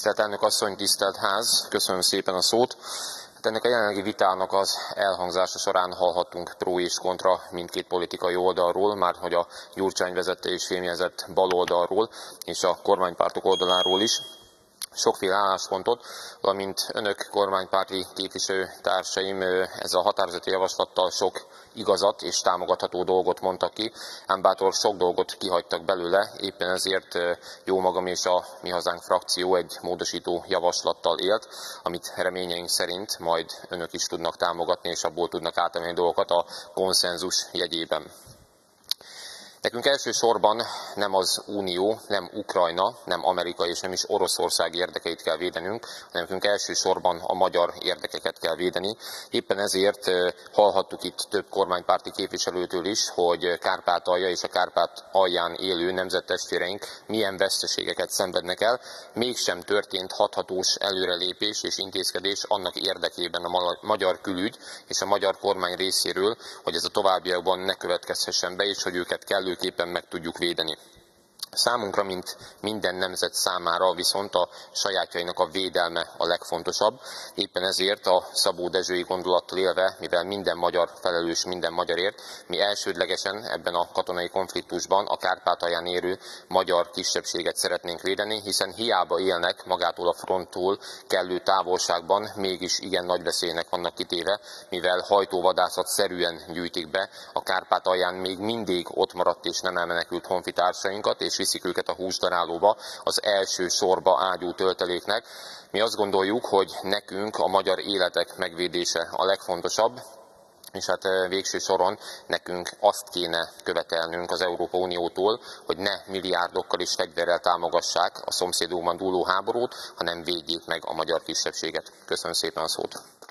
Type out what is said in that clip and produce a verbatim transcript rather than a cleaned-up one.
Tisztelt elnök asszony, tisztelt ház, köszönöm szépen a szót. Hát ennek a jelenlegi vitának az elhangzása során hallhattunk pro és kontra mindkét politikai oldalról, már hogy a Gyurcsány vezette és fémjelzett baloldalról és a kormánypártok oldaláról is. Sokféle álláspontot, valamint önök kormánypárti képviselőtársaim ez a határozati javaslattal sok igazat és támogatható dolgot mondtak ki, ám bátor sok dolgot kihagytak belőle, éppen ezért jó magam és a Mi Hazánk frakció egy módosító javaslattal élt, amit reményeink szerint majd önök is tudnak támogatni, és abból tudnak átemelni dolgokat a konszenzus jegyében. Nekünk elsősorban nem az Unió, nem Ukrajna, nem Amerika és nem is Oroszország érdekeit kell védenünk, hanem nekünk elsősorban a magyar érdekeket kell védeni. Éppen ezért hallhattuk itt több kormánypárti képviselőtől is, hogy Kárpátalja és a Kárpátalján élő nemzettestvéreink milyen veszteségeket szenvednek el. Mégsem történt hathatós előrelépés és intézkedés annak érdekében a magyar külügy és a magyar kormány részéről, hogy ez a továbbiakban ne következhessen be, és hogy őket kellő képpen meg tudjuk védeni. Számunkra, mint minden nemzet számára viszont a sajátjainak a védelme a legfontosabb. Éppen ezért a Szabó Dezsői gondolattal élve, mivel minden magyar felelős minden magyarért, mi elsődlegesen ebben a katonai konfliktusban a Kárpátalján élő magyar kisebbséget szeretnénk védeni, hiszen hiába élnek magától a fronttól kellő távolságban, mégis igen nagy veszélynek vannak kitéve, mivel hajtóvadászat szerűen gyűjtik be a Kárpátalján még mindig ott maradt és nem elmenekült honfitársainkat, és viszik őket a húsdarálóba, az első sorba ágyú tölteléknek. Mi azt gondoljuk, hogy nekünk a magyar életek megvédése a legfontosabb, és hát végső soron nekünk azt kéne követelnünk az Európai Uniótól, hogy ne milliárdokkal és fegyverrel támogassák a szomszédunkban dúló háborút, hanem védjék meg a magyar kisebbséget. Köszönöm szépen a szót.